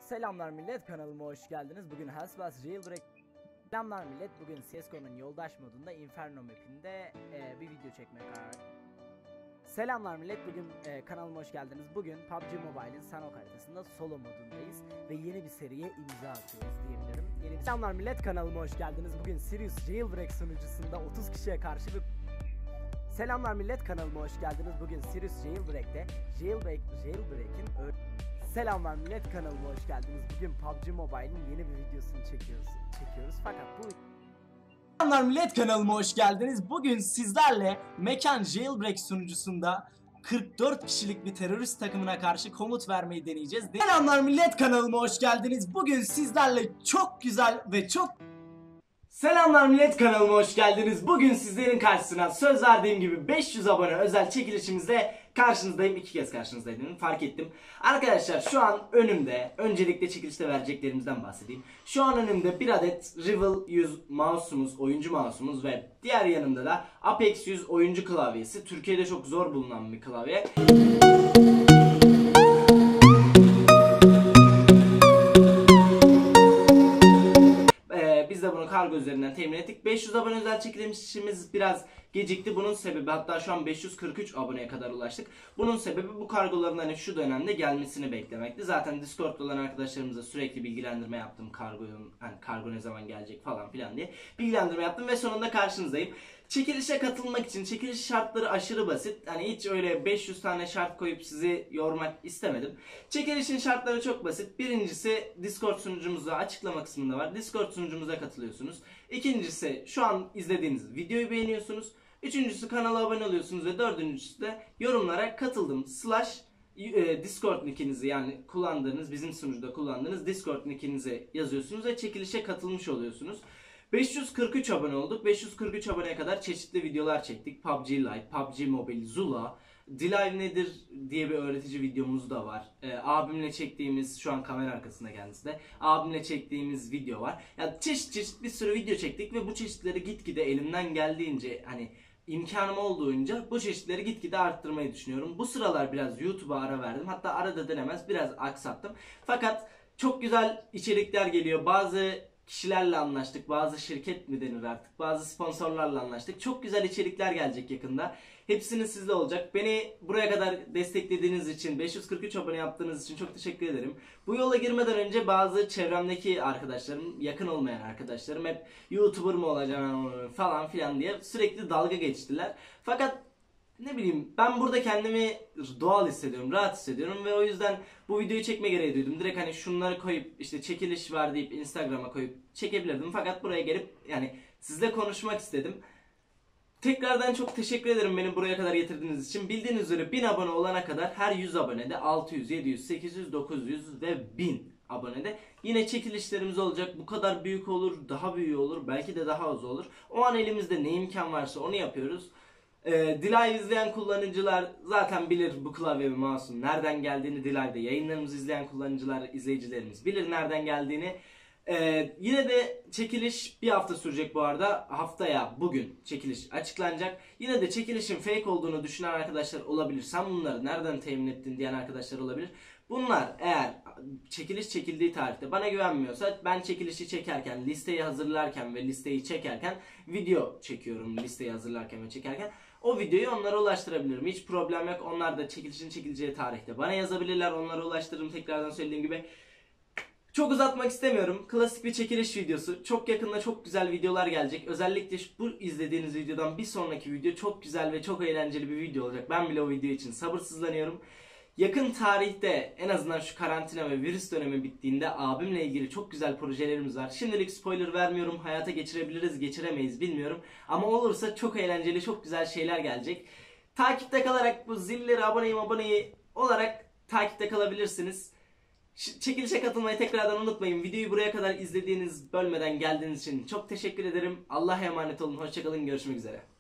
Selamlar millet, kanalıma hoş geldiniz. Bugün Hellspace Jailbreak. Selamlar millet, bugün CSGO'nun yoldaş modunda Inferno map'inde bir video çekmeye karar verdim. Selamlar millet, bugün kanalıma hoş geldiniz. Bugün PUBG Mobile'in Sanhok haritasında solo modundayız ve yeni bir seriye imza atıyoruz diyebilirim. Selamlar millet, kanalıma hoş geldiniz. Bugün Sirius Jailbreak sunucusunda 30 kişiye karşı bir... Selamlar millet, kanalıma hoş geldiniz. Bugün Sirius Jailbreak'te Jailbreak'in Selamlar millet, kanalıma hoş geldiniz. Bugün PUBG Mobile'in yeni bir videosunu çekiyoruz. Fakat bu... Selamlar millet, kanalıma hoş geldiniz. Bugün sizlerle Mekan Jailbreak sunucusunda 44 kişilik bir terörist takımına karşı komut vermeyi deneyeceğiz. Selamlar millet, kanalıma hoş geldiniz. Bugün sizlerle çok güzel ve çok... Selamlar millet, kanalıma hoş geldiniz. Bugün sizlerin karşısına söz verdiğim gibi 500 abone özel çekilişimizde karşınızdayım. 2 kez karşınızdaydım, fark ettim. Arkadaşlar şu an önümde, öncelikle çekilişte vereceklerimizden bahsedeyim. Şu an önümde bir adet Rival 100 mouse'umuz, oyuncu mouse'umuz ve diğer yanımda da Apex 100 oyuncu klavyesi. Türkiye'de çok zor bulunan bir klavye. Biz de bunu kargo üzerinden temin ettik. 500 abone özel çekilişimiz biraz gecikti. Bunun sebebi, hatta şu an 543 aboneye kadar ulaştık. Bunun sebebi bu kargoların hani şu dönemde gelmesini beklemekti. Zaten Discord'da olan arkadaşlarımıza sürekli bilgilendirme yaptım. Kargo ne zaman gelecek falan filan diye bilgilendirme yaptım ve sonunda karşınızdayım. Çekilişe katılmak için çekiliş şartları aşırı basit. Hani hiç öyle 500 tane şart koyup sizi yormak istemedim. Çekilişin şartları çok basit. Birincisi, Discord sunucumuzda açıklama kısmında var. Discord sunucumuza katılıyorsunuz. İkincisi, şu an izlediğiniz videoyu beğeniyorsunuz. Üçüncüsü, kanala abone oluyorsunuz ve dördüncüsü de yorumlara katıldım Discord nickinizi, yani kullandığınız, bizim sunucuda kullandığınız Discord nickinizi yazıyorsunuz ve çekilişe katılmış oluyorsunuz. 543 abone olduk. 543 aboneye kadar çeşitli videolar çektik. PUBG Lite, PUBG Mobile, Zula, Delive nedir diye bir öğretici videomuz da var. Abimle çektiğimiz, şu an kamera arkasında kendisi de, abimle çektiğimiz video var. Yani çeşit bir sürü video çektik ve bu çeşitleri gitgide elimden geldiğince, hani imkanım olduğunca bu çeşitleri gitgide arttırmayı düşünüyorum. Bu sıralar biraz YouTube'a ara verdim. Hatta arada denemez biraz aksattım. Fakat çok güzel içerikler geliyor. Bazı kişilerle anlaştık, bazı şirket mi denir artık, bazı sponsorlarla anlaştık. Çok güzel içerikler gelecek yakında. Hepsinin sizde olacak. Beni buraya kadar desteklediğiniz için, 543 abone yaptığınız için çok teşekkür ederim. Bu yola girmeden önce bazı çevremdeki arkadaşlarım, yakın olmayan arkadaşlarım hep YouTuber mı olacaksın falan filan diye sürekli dalga geçtiler. Fakat ne bileyim, ben burada kendimi doğal hissediyorum, rahat hissediyorum ve o yüzden bu videoyu çekme gereği duydum. Direkt hani şunları koyup işte çekiliş var deyip Instagram'a koyup çekebilirdim. Fakat buraya gelip yani sizle konuşmak istedim. Tekrardan çok teşekkür ederim beni buraya kadar getirdiğiniz için. Bildiğiniz üzere 1000 abone olana kadar her 100 abonede 600, 700, 800, 900 ve 1000 abonede yine çekilişlerimiz olacak. Bu kadar büyük olur, daha büyüğü olur, belki de daha az olur. O an elimizde ne imkan varsa onu yapıyoruz. Delive izleyen kullanıcılar zaten bilir bu klavye ve mouse'un nereden geldiğini. Delive'de yayınlarımızı izleyen izleyicilerimiz bilir nereden geldiğini. Yine de çekiliş bir hafta sürecek bu arada. Haftaya, bugün çekiliş açıklanacak. Yine de çekilişin fake olduğunu düşünen arkadaşlar olabilir. Sen bunları nereden temin ettin diyen arkadaşlar olabilir. Bunlar eğer çekiliş çekildiği tarihte bana güvenmiyorsa, ben çekilişi çekerken, listeyi hazırlarken ve listeyi çekerken video çekiyorum, listeyi hazırlarken ve çekerken. O videoyu onlara ulaştırabilirim. Hiç problem yok. Onlar da çekilişin çekileceği tarihte bana yazabilirler. Onlara ulaştırırım, tekrardan söylediğim gibi. Çok uzatmak istemiyorum. Klasik bir çekiliş videosu. Çok yakında çok güzel videolar gelecek. Özellikle bu izlediğiniz videodan bir sonraki video çok güzel ve çok eğlenceli bir video olacak. Ben bile o video için sabırsızlanıyorum. Yakın tarihte, en azından şu karantina ve virüs dönemi bittiğinde, abimle ilgili çok güzel projelerimiz var. Şimdilik spoiler vermiyorum. Hayata geçirebiliriz, geçiremeyiz bilmiyorum. Ama olursa çok eğlenceli, çok güzel şeyler gelecek. Takipte kalarak bu zilleri, aboneyi olarak takipte kalabilirsiniz. Çekilişe katılmayı tekrardan unutmayın. Videoyu buraya kadar izlediğiniz, bölmeden geldiğiniz için çok teşekkür ederim. Allah'a emanet olun. Hoşçakalın. Görüşmek üzere.